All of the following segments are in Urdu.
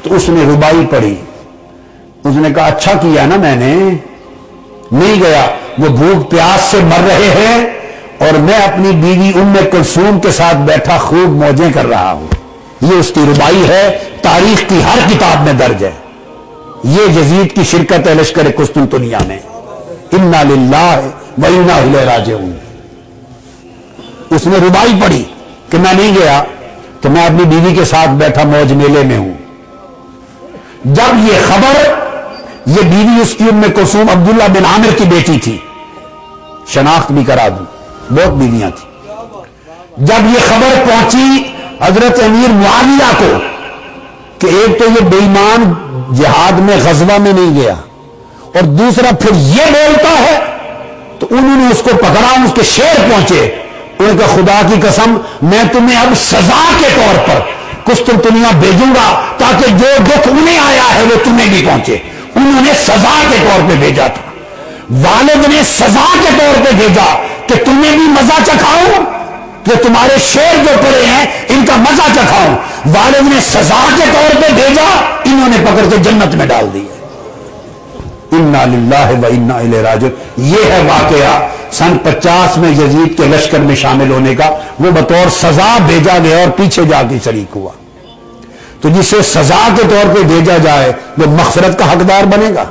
تو اس نے ربائی پڑھی. اس نے کہا اچھا کیا نا میں نے نہیں گیا, وہ بھوک پیاس سے مر رہے ہیں اور میں اپنی بیوی ام کلثوم کے ساتھ بیٹھا خوب موجیں کر رہا ہوں. یہ اس کی ربائی ہے, تاریخ کی ہر کتاب میں درج ہے. یہ یزید کی شرکت ہے لشکر قسطنطنیہ میں. انا للہ و انا الیہ راجعون. اس نے ربائی پڑھی کہ میں نہیں گیا تو میں اپنی بیوی کے ساتھ بیٹھا موج میلے میں ہوں. جب یہ خبر, یہ بیوی اس کی ام کلثوم عبداللہ بن عامر کی بیٹی تھی, شناخت بھی کرا دوں, بہت بیویاں تھیں. جب یہ خبر پہنچی حضرت امیر معاویہ کو کہ ایک تو یہ بے ایمان جہاد میں غزوہ میں نہیں گیا اور دوسرا پھر یہ بولتا ہے, تو انہوں نے اس کو پکڑا, اس کے شیر پہنچے. انہوں نے کہا خدا کی قسم میں تمہیں اب سزا کے طور پر قسطنطنیہ بھیجوں گا تاکہ جو دکھ انہیں آیا ہے وہ تمہیں بھی پہنچے. انہوں نے سزا کے طور پہ بھیجا تھا, والد نے سزا کے طور پہ بھیجا کہ تمہیں بھی مزہ چکھاؤں, کہ تمہارے شیر جو پڑے ہیں ان کا مزہ چکھاؤں. والد نے سزا کے طور پہ بھیجا, انہوں نے پکڑ کے جنت میں ڈال دیا. انا للہ و انا الیہ راجعون. یہ ہے واقعہ سن 50 میں یزید کے لشکر میں شامل ہونے کا. وہ بطور سزا بھیجا گیا اور پیچھے جا کے شریک ہوا. تو جسے سزا کے طور پہ بھیجا جائے وہ مغفرت کا حقدار بنے گا.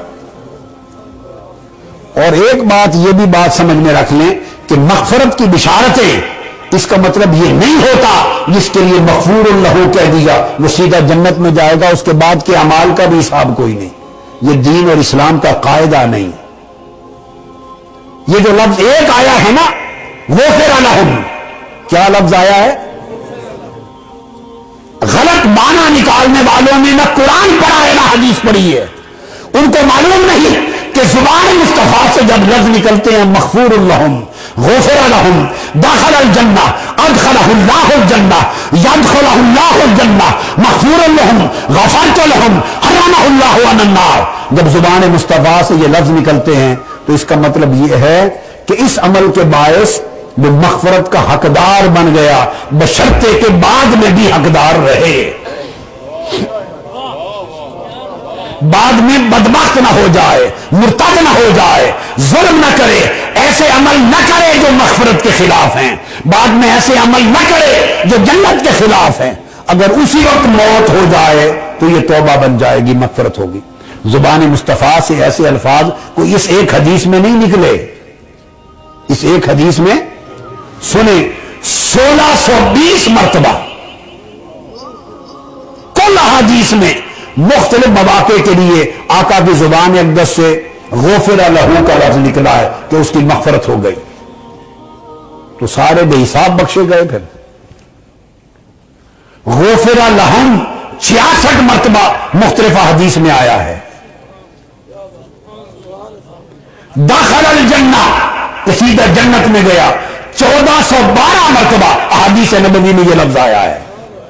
اور ایک بات یہ بھی بات سمجھ میں رکھ لیں کہ مغفرت کی بشارتیں, اس کا مطلب یہ نہیں ہوتا جس کے لیے مغفور لہ کہہ دیا وہ سیدھا جنت میں جائے گا, اس کے بعد کے اعمال کا بھی حساب کوئی نہیں. یہ دین اور اسلام کا قاعدہ نہیں. یہ جو لفظ ایک آیا ہے نا غفر لہم, کیا لفظ آیا ہے؟ غلط معنی نکالنے والوں نے نہ قرآن پڑھا ہے نہ حدیث پڑھی ہے. ان کو معلوم نہیں کہ زبان مصطفیٰ سے جب لفظ نکلتے ہیں مغفور لہم, غفر لہم, دخل الجنہ, ادخلہ اللہ الجنہ, یدخلہ اللہ الجنہ, مغفور لہم, غفرت لہم, حرمہ اللہ عن النار. جب زبان مصطفیٰ سے یہ لفظ نکلتے ہیں تو اس کا مطلب یہ ہے کہ اس عمل کے باعث وہ مغفرت کا حقدار بن گیا, بشرطے کے بعد میں بھی حقدار رہے, بعد میں بدبخت نہ ہو جائے, مرتد نہ ہو جائے, ظلم نہ کرے, ایسے عمل نہ کرے جو مغفرت کے خلاف ہیں, بعد میں ایسے عمل نہ کرے جو جنت کے خلاف ہیں. اگر اسی وقت موت ہو جائے تو یہ توبہ بن جائے گی, مغفرت ہوگی. زبان مصطفیٰ سے ایسے الفاظ کوئی اس ایک حدیث میں نہیں نکلے. اس ایک حدیث میں سنیں 1620 مرتبہ کل حدیث میں مختلف مواقع کے لیے آقا کی زبان اقدس سے غفر لہو کا لفظ نکلا ہے کہ اس کی مغفرت ہو گئی. تو سارے بے حساب بخشے گئے. پھر غفر لہم 66 مرتبہ مختلف حدیث میں آیا ہے. داخل الجنہ, سیدھا جنت میں گیا, 1412 مرتبہ احادیث نبوی میں یہ لفظ آیا ہے.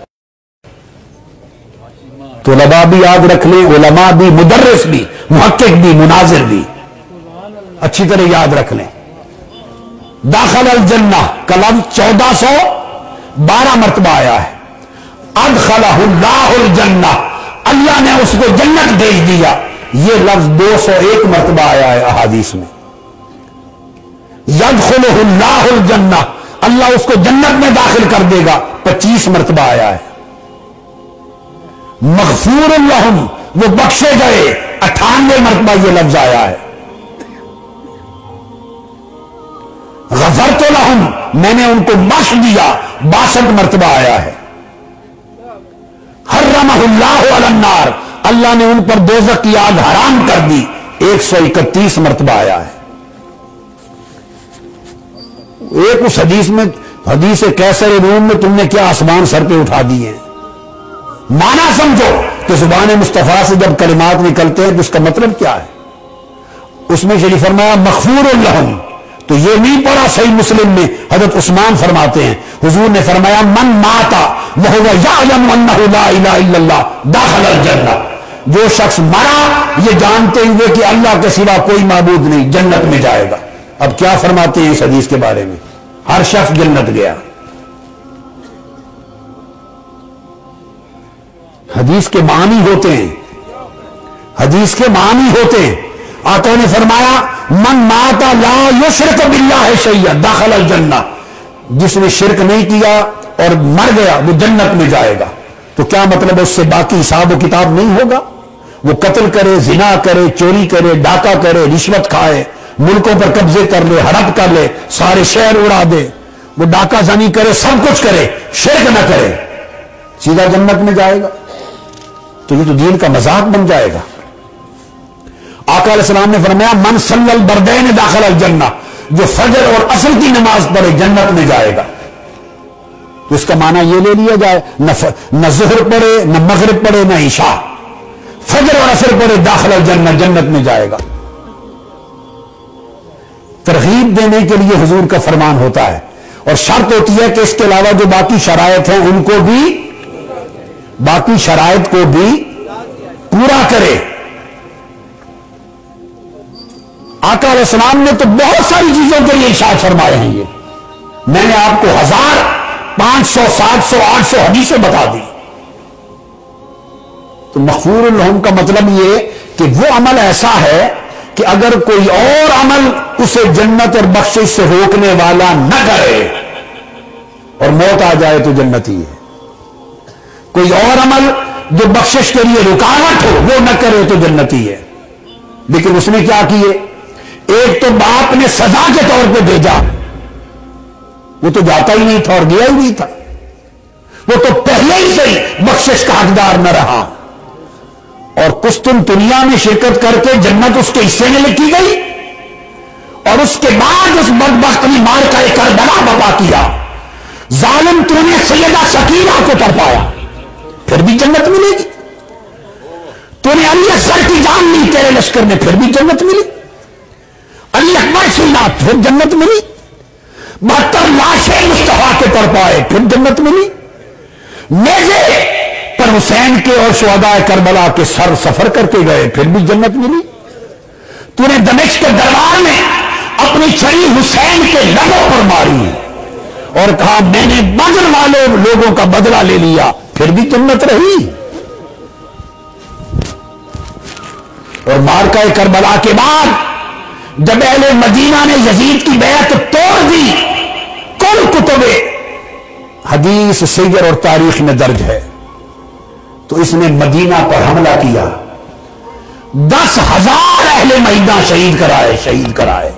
تو علماء بھی یاد رکھ لیں, علماء بھی, مدرس بھی, محقق بھی, مناظر بھی اچھی طرح یاد رکھ لیں. داخل الجنہ کا لفظ 1412 مرتبہ آیا ہے. ادخلہ اللہ الجنہ, اللہ نے اس کو جنت بھیج دیا, یہ لفظ 201 مرتبہ آیا ہے احادیث میں. یدخلہ اللہ الجنہ, اللہ اس کو جنت میں داخل کر دے گا, 25 مرتبہ آیا ہے. مغفور لہم, وہ بخشے گئے, 98 مرتبہ یہ لفظ آیا ہے. غفرت لہم, میں نے ان کو بخش دیا, 62 مرتبہ آیا ہے. حرمہ اللہ علی النار, اللہ نے ان پر دوزخ کی آگ حرام کر دی, 131 مرتبہ آیا ہے. ایک اس حدیث میں, حدیث کیسر روم میں تم نے کیا آسمان سر پہ اٹھا دیے ہیں. معنی سمجھو کہ زبان مصطفیٰ سے جب کلمات نکلتے ہیں تو اس کا مطلب کیا ہے. اس میں شریف فرمایا مغفور لہم, تو یہ نہیں پڑھا صحیح مسلم میں. حضرت عثمان فرماتے ہیں حضور نے فرمایا من ماتا وہو یعلم انہ لا الہ الا اللہ داخل الجنہ, جو شخص مرا یہ جانتے ہوئے کہ اللہ کے سوا کوئی معبود نہیں, جنت میں جائے گا. اب کیا فرماتے ہیں اس حدیث کے بارے میں؟ ہر شخص جنت گیا. حدیث کے معنی ہوتے ہیں، حدیث کے معنی ہوتے ہیں۔ آقا نے فرمایا من مات لا یشرک باللہ شیئا دخل الجنہ، جس نے شرک نہیں کیا اور مر گیا وہ جنت میں جائے گا۔ تو کیا مطلب ہے اس سے باقی حساب و کتاب نہیں ہوگا؟ وہ قتل کرے، زنا کرے، چوری کرے، ڈاکہ کرے، رشوت کھائے، ملکوں پر قبضے کر لے، ہڑپ کر لے، سارے شہر اڑا دے، وہ ڈاکہ زنی کرے، سب کچھ کرے، شرک نہ کرے، سیدھا جنت میں جائے گا؟ تو یہ تو دین کا مذاق بن جائے گا۔ آقا علیہ السلام نے فرمایا من صلی البردین داخل الجنہ، جو فجر اور عصر کی نماز پڑھے جنت میں جائے گا۔ تو اس کا معنی یہ لے لیا جائے نہ ظہر پڑھے، نہ مغرب پڑھے، نہ عشاء، فجر اور عصر پڑھے داخل الجنہ، جنت میں جائے گا۔ ترغیب دینے کے لیے حضور کا فرمان ہوتا ہے، اور شرط ہوتی ہے کہ اس کے علاوہ جو باقی شرائط ہیں ان کو بھی، باقی شرائط کو بھی پورا کرے۔ آقا علیہ السلام نے تو بہت ساری چیزوں کے لیے ارشاد فرمائے ہیں، یہ میں نے آپ کو 1000 500 700 800 حدیثیں بتا دی۔ تو مغفور لہم کا مطلب یہ کہ وہ عمل ایسا ہے کہ اگر کوئی اور عمل اسے جنت اور بخشش سے روکنے والا نہ کرے اور موت آ جائے تو جنتی ہے، کوئی اور عمل جو بخشش کے لیے رکاوٹ ہو وہ نہ کرے تو جنتی ہے۔ لیکن اس نے کیا کیے؟ ایک تو باپ نے سزا کے طور پہ بھیجا، وہ تو جاتا ہی نہیں تھا اور گیا ہی نہیں تھا، وہ تو پہلے ہی سے ہی بخشش کا حقدار نہ رہا، اور قسطنطنیہ میں شرکت کر کے جنت اس کے حصے میں لکھی گئی، اور اس کے بعد اس بدبخت نے مارکہ کربلا برپا کیا، ظالم تو نے سیدہ سکینہ کو تڑپایا، پھر بھی جنت ملے گی۔ تو نے علی اصغر کی جان لی تیرے لشکر میں، پھر بھی جنت ملی۔ علی اکبر سنا، پھر جنت ملی۔ 72 لاشیں مصطفیٰ کے تڑپائے، پھر جنت ملی۔ نیزے پر حسین کے اور شہداء کربلا کے سر سفر کر کے گئے، پھر بھی جنت ملی۔ تو نے دمشق کے دربار میں اپنی چھری حسین کے لبوں پر ماری اور کہا میں نے بدر والے لوگوں کا بدلہ لے لیا، پھر بھی جنت رہی۔ اور مارکہ کربلا کے بعد جب اہل مدینہ نے یزید کی بیعت توڑ دی، کل کتب حدیث سیر اور تاریخ میں درج ہے، تو اس نے مدینہ پر حملہ کیا، 10,000 اہل مدینہ شہید کرائے،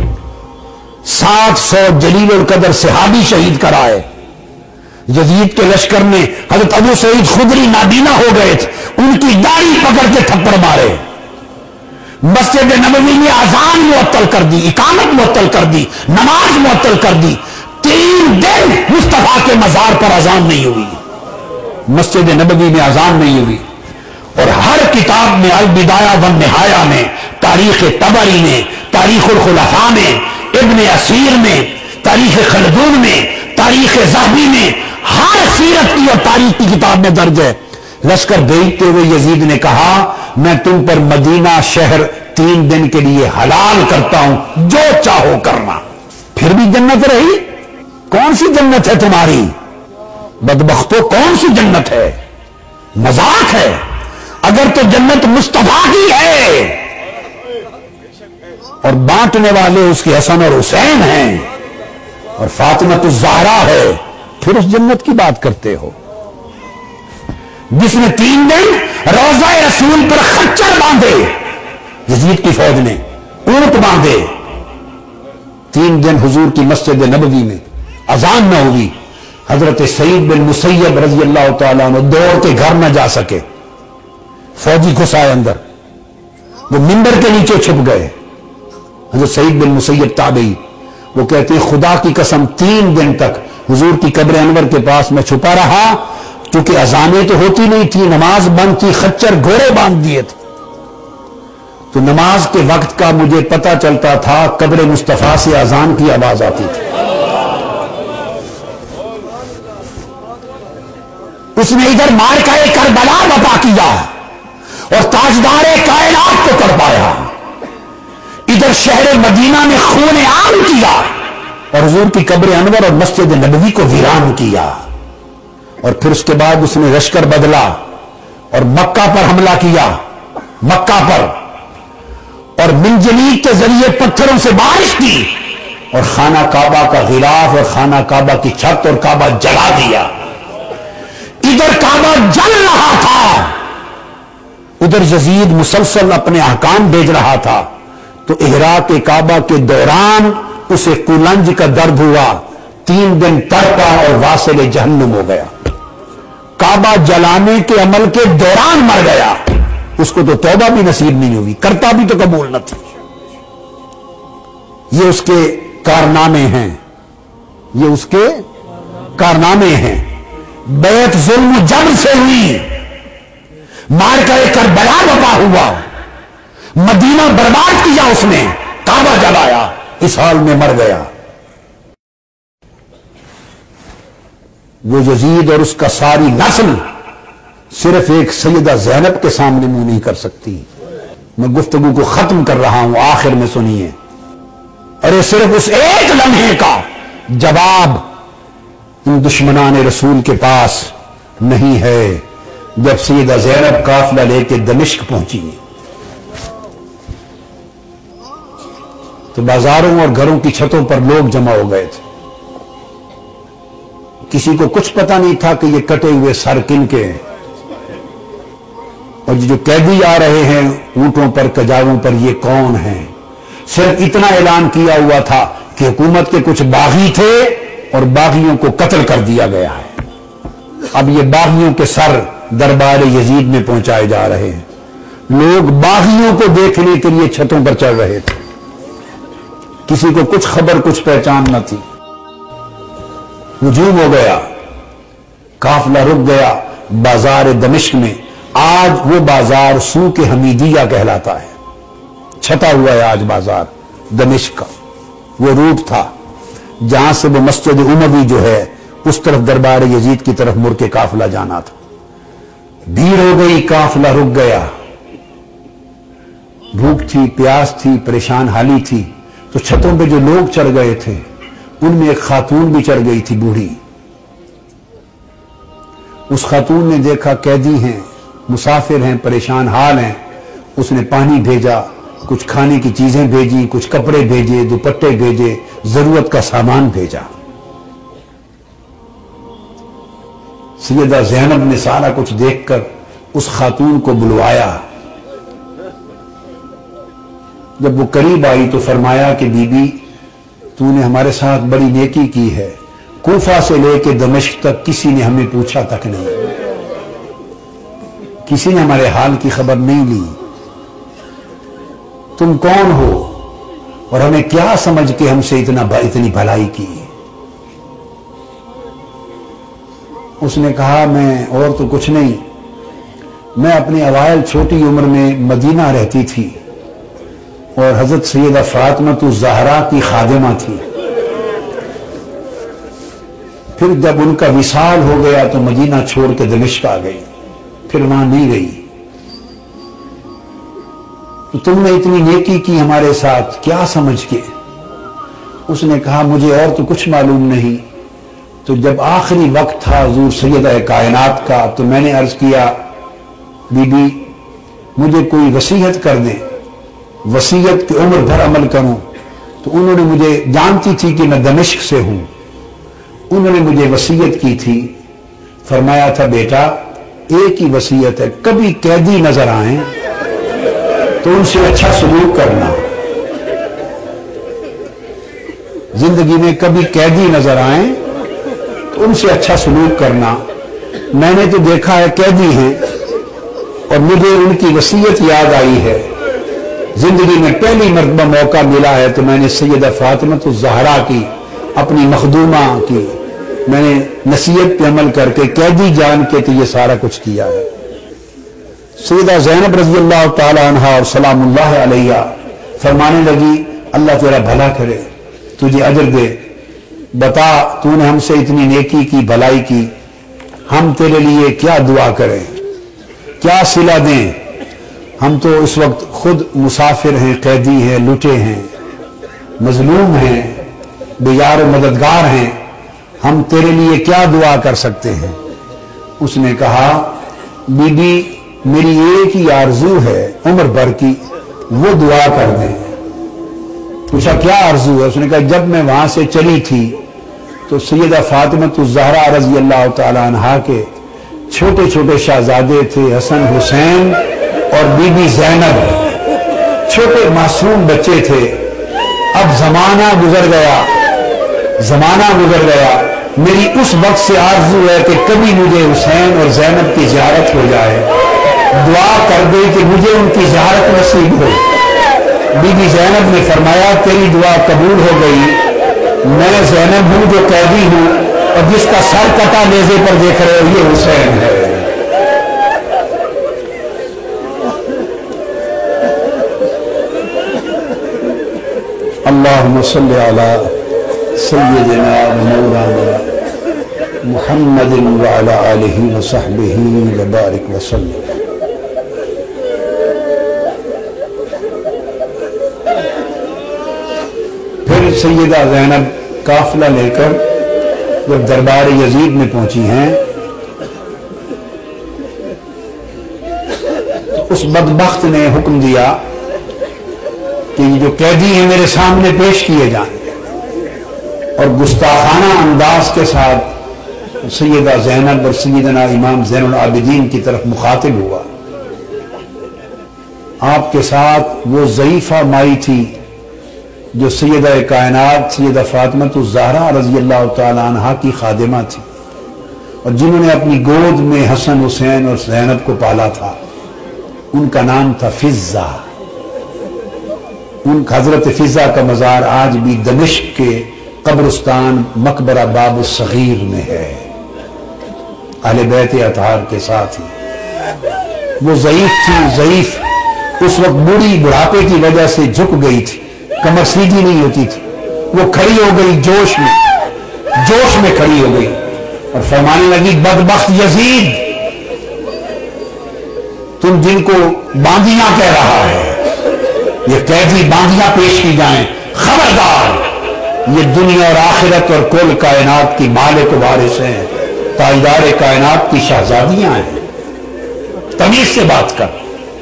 700 جلیل القدر صحابی شہید کرائے۔ یزید کے لشکر نے حضرت ابو سعید خدری نابینا ہو گئے تھے، ان کی داڑھی پکڑ کے تھپڑ مارے، مسجد نبوی میں اذان معطل کر دی، اقامت معطل کر دی، نماز معطل کر دی، 3 دن مصطفیٰ کے مزار پر اذان نہیں ہوئی، مسجد نبوی میں اذان نہیں ہوئی۔ اور ہر کتاب میں البدایہ والنہایہ میں، تاریخ طبری میں، تاریخ الخلفاء میں، ابن اسیر میں، تاریخ خلدون میں، تاریخ ذہبی میں، ہر سیرت کی اور تاریخ کی کتاب میں درج ہے۔ لشکر بھیجتے ہوئے یزید نے کہا میں تم پر مدینہ شہر 3 دن کے لیے حلال کرتا ہوں، جو چاہو کرنا، پھر بھی جنت رہی۔ کون سی جنت ہے تمہاری بدبختو؟ کون سی جنت ہے؟ مذاق ہے۔ اگر تو جنت مصطفیٰ کی ہے اور بانٹنے والے اس کے حسن اور حسین ہیں اور فاطمہ الزہرا ہے، پھر اس جنت کی بات کرتے ہو؟ جس نے 3 دن روضہ رسول پر خچر باندھے، یزید کی فوج نے اونٹ باندھے، 3 دن حضور کی مسجد نبوی میں اذان نہ ہوئی، حضرت سعید بن مسیب رضی اللہ تعالیٰ عنہ دوڑ کے گھر نہ جا سکے، فوجی گھسائے اندر، وہ منبر کے نیچے چھپ گئے۔ حضرت سعید بن مسیب تابعی، وہ کہتے ہیں خدا کی قسم 3 دن تک حضور کی قبر انور کے پاس میں چھپا رہا، کیونکہ اذانیں تو ہوتی نہیں تھی، نماز بند تھی، خچر گھوڑے باندھ دیے تھے، تو نماز کے وقت کا مجھے پتہ چلتا تھا، قبر مصطفیٰ سے اذان کی آواز آتی تھی۔ اس نے ادھر مارکہ کربلا برپا کیا اور تاجدار کائنات کو تڑپایا، ادھر شہر مدینہ میں خون عام کیا اور حضور کی قبر انور اور مسجد نبوی کو ویران کیا، اور پھر اس کے بعد اس نے لشکر بدلا اور مکہ پر حملہ کیا، مکہ پر، اور منجنیق کے ذریعے پتھروں سے بارش کی اور خانہ کعبہ کا غلاف اور خانہ کعبہ کی چھت اور کعبہ جلا دیا۔ ادھر کعبہ جل رہا تھا، ادھر یزید مسلسل اپنے احکام بھیج رہا تھا، تو احراق کعبہ کے دوران اسے قولنج کا درد ہوا، 3 دن تڑپا اور واصل جہنم ہو گیا۔ کعبہ جلانے کے عمل کے دوران مر گیا، اس کو تو توبہ بھی نصیب نہیں ہوئی، کرتا بھی تو قبول نہ تھی۔ یہ اس کے کارنامے ہیں، یہ اس کے کارنامے ہیں۔ بیعت ظلم و جبر سے ہوئی، مارکہ کربلا وبا ہوا، مدینہ برباد کیا اس نے، کعبہ جلایا، اس حال میں مر گیا۔ وہ یزید اور اس کا ساری نسل صرف ایک سیدہ زینب کے سامنے منہ نہیں کر سکتی۔ میں گفتگو کو ختم کر رہا ہوں، آخر میں سنیے، اور یہ صرف اس ایک لمحے کا جواب ان دشمنان رسول کے پاس نہیں ہے۔ جب سیدہ زینب قافلہ لے کے دمشق پہنچی تو بازاروں اور گھروں کی چھتوں پر لوگ جمع ہو گئے تھے۔ کسی کو کچھ پتا نہیں تھا کہ یہ کٹے ہوئے سر کن کے ہیں، اور جو قیدی آ رہے ہیں اونٹوں پر کجاووں پر، یہ کون ہیں۔ صرف اتنا اعلان کیا ہوا تھا کہ حکومت کے کچھ باغی تھے اور باغیوں کو قتل کر دیا گیا ہے۔ اب یہ باغیوں کے سر دربار یزید میں پہنچائے جا رہے ہیں۔ لوگ باغیوں کو دیکھنے کے لیے چھتوں پر چڑھ رہے تھے، کسی کو کچھ خبر کچھ پہچان نہ تھی۔ ہجوم ہو گیا، قافلہ رک گیا بازار دمشق میں۔ آج وہ بازار سوق حمیدیہ کہلاتا ہے، چھتا ہوا ہے آج بازار دمشق کا۔ وہ روٹ تھا جہاں سے وہ مسجد اموی جو ہے اس طرف دربار یزید کی طرف مڑ کے قافلہ جانا تھا۔ بھیڑ ہو گئی، قافلہ رک گیا، بھوک تھی، پیاس تھی، پریشان حالی تھی، تو چھتوں پہ جو لوگ چڑھ گئے تھے ان میں ایک خاتون بھی چڑھ گئی تھی، بوڑھی۔ اس خاتون نے دیکھا قیدی ہیں، مسافر ہیں، پریشان حال ہیں، اس نے پانی بھیجا، کچھ کھانے کی چیزیں بھیجی، کچھ کپڑے بھیجے، دوپٹے بھیجے، ضرورت کا سامان بھیجا۔ سیدہ زینب نے سارا کچھ دیکھ کر اس خاتون کو بلوایا۔ جب وہ قریب آئی تو فرمایا کہ بی بی تو نے ہمارے ساتھ بڑی نیکی کی ہے، کوفہ سے لے کے دمشق تک کسی نے ہمیں پوچھا تک نہیں، کسی نے ہمارے حال کی خبر نہیں لی۔ تم کون ہو اور ہمیں کیا سمجھ کے ہم سے اتنی بھلائی کی؟ اس نے کہا میں اور تو کچھ نہیں، میں اپنی اوائل چھوٹی عمر میں مدینہ رہتی تھی اور حضرت سیدہ فاطمہ الزہرا کی خادمہ تھی۔ پھر جب ان کا وصال ہو گیا تو مدینہ چھوڑ کے دمشق آ گئی، پھر وہاں نہیں رہی۔ تو تم نے اتنی نیکی کی ہمارے ساتھ، کیا سمجھ کے؟ اس نے کہا مجھے اور تو کچھ معلوم نہیں۔ تو جب آخری وقت تھا حضور سیدہ کائنات کا تو میں نے عرض کیا بی بی مجھے کوئی وصیت کر دیں، وصیت کی عمر بھر عمل کروں۔ تو انہوں نے مجھے، جانتی تھی کہ میں دمشق سے ہوں، انہوں نے مجھے وصیت کی تھی، فرمایا تھا بیٹا ایک ہی وصیت ہے، کبھی قیدی نظر آئیں تو ان سے اچھا سلوک کرنا، زندگی میں کبھی قیدی نظر آئیں تو ان سے اچھا سلوک کرنا۔ میں نے تو دیکھا ہے قیدی ہیں اور مجھے ان کی وصیت یاد آئی ہے، زندگی میں پہلی مرتبہ موقع ملا ہے تو میں نے سیدہ فاطمہ الزہرا کی، اپنی مخدومہ کی، میں نے نصیحت پہ عمل کر کے قیدی جان کے تو یہ سارا کچھ کیا ہے۔ سیدہ زینب رضی اللہ تعالی عنہا اور سلام اللہ علیہ فرمانے لگی اللہ تیرا بھلا کرے، تجھے اجر دے، بتا تو نے ہم سے اتنی نیکی کی، بھلائی کی، ہم تیرے لیے کیا دعا کریں، کیا صلہ دیں؟ ہم تو اس وقت خود مسافر ہیں، قیدی ہیں، لٹے ہیں، مظلوم ہیں، بے یار و مددگار ہیں، ہم تیرے لیے کیا دعا کر سکتے ہیں؟ اس نے کہا بی بی میری ایک ہی آرزو ہے عمر بھر کی، وہ دعا کر دیں۔ پوچھا کیا آرزو ہے؟ اس نے کہا جب میں وہاں سے چلی تھی تو سیدہ فاطمہ الزہرا رضی اللہ تعالی عنہا کے چھوٹے چھوٹے شہزادے تھے، حسن حسین اور بی بی زینب، چھوٹے معصوم بچے تھے۔ اب زمانہ گزر گیا، زمانہ گزر گیا، میری اس وقت سے آرزو ہے کہ کبھی مجھے حسین اور زینب کی زیارت ہو جائے، دعا کر دے کہ مجھے ان کی زیارت نصیب ہو۔ بی بی زینب نے فرمایا تیری دعا قبول ہو گئی، میں زینب ہوں جو قیدی ہوں، اور جس کا سر کٹا نیزے پر دیکھ رہے ہو یہ حسین ہے۔ اللہم صلی علی سیدنا و مولانا محمد وعلی آلہ وصحبہ وبارک وسلم۔ پھر سیدہ زینب قافلہ لے کر جب دربار یزید میں پہنچی ہیں تو اس بدبخت نے حکم دیا کہ یہ جو قیدی ہیں میرے سامنے پیش کیے جائیں، اور گستاخانہ انداز کے ساتھ سیدہ زینب اور سیدنا امام زین العابدین کی طرف مخاطب ہوا۔ آپ کے ساتھ وہ ضعیفہ مائی تھی جو سیدہ کائنات سیدہ فاطمہ الزہرا رضی اللہ تعالی عنہا کی خادمہ تھی، اور جنہوں نے اپنی گود میں حسن حسین اور زینب کو پالا تھا، ان کا نام تھا فضہ۔ ان حضرت فضہ کا مزار آج بھی دمشق کے قبرستان مقبرہ باب الصغیر میں ہے، اہل بیت اطہار کے ساتھ ہی۔ وہ ضعیف تھی، ضعیف اس وقت بوڑھی بڑھاپے کی وجہ سے جھک گئی تھی، کمر سیدھی نہیں ہوتی تھی، وہ کھڑی ہو گئی جوش میں کھڑی ہو گئی اور فرمانے لگی بدبخت یزید، تم جن کو باندیاں کہہ رہا ہے، یہ قیدی باندیاں پیش کی جائیں، خبردار، یہ دنیا اور آخرت اور کل کائنات کی مالک و وارث ہیں، تاجدار کائنات کی شہزادیاں ہیں، تمیز سے بات کر۔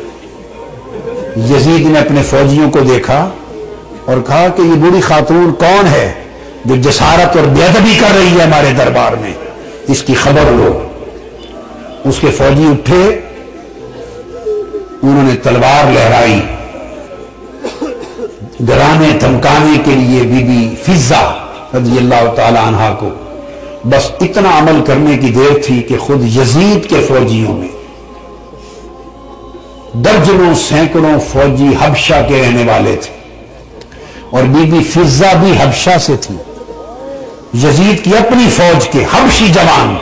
یزید نے اپنے فوجیوں کو دیکھا اور کہا کہ یہ بوڑھی خاتون کون ہے جو جسارت اور بے ادبی کر رہی ہے ہمارے دربار میں، اس کی خبر لو۔ اس کے فوجی اٹھے، انہوں نے تلوار لہرائی، ڈرانے دھمکانے کے لیے بی بی فضہ رضی اللہ تعالی عنہا کو بس اتنا عمل کرنے کی دیر تھی کہ خود یزید کے فوجیوں میں درجنوں سینکڑوں فوجی حبشہ کے رہنے والے تھے، اور بی بی فضہ بھی حبشہ سے تھی۔ یزید کی اپنی فوج کے حبشی جوان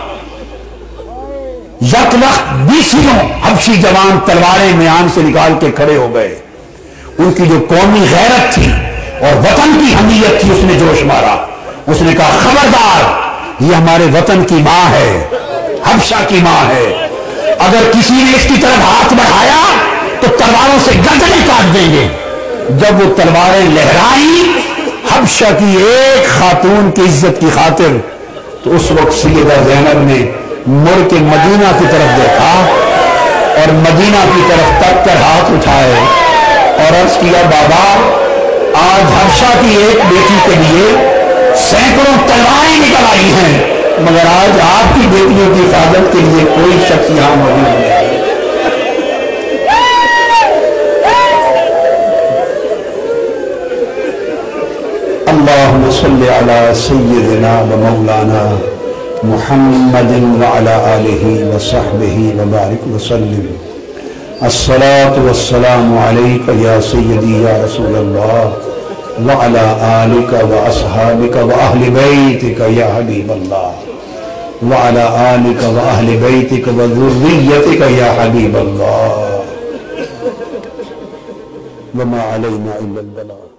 یک وقت 20 حبشی جوان تلواریں میان سے نکال کے کھڑے ہو گئے۔ ان کی جو قومی غیرت تھی اور وطن کی حمیت تھی اس نے جوش مارا۔ اس نے کہا خبردار، یہ ہمارے وطن کی ماں ہے، حبشہ کی ماں ہے، اگر کسی نے اس کی طرف ہاتھ بڑھایا تو تلواروں سے گردنیں کاٹ دیں گے۔ جب وہ تلواریں لہرائی حبشہ کی ایک خاتون کی عزت کی خاطر، تو اس وقت سیدہ زینب نے مڑ کے مدینہ کی طرف دیکھا اور مدینہ کی طرف تک کر ہاتھ اٹھائے اور عرض کیا بابا، آج حبشہ کی ایک بیٹی کے لیے سینکڑوں تلواریں نکل آئی ہیں، مگر آج آپ کی بیٹیوں کی حفاظت کے لیے کوئی شخص یہاں موجود نہیں ہے۔ اللہم صلی علی سیدنا و مولانا محمد وعلی آلہ وصحبہ وبارک وسلم۔ الصلاة والسلام علیک یا سیدی یا رسول اللہ وعلی آلک و اصحابک و اہل بیتک یا حبیب اللہ وعلی آلک و اہل بیتک و ذریتک یا حبیب اللہ وما علینا الا البلاغ۔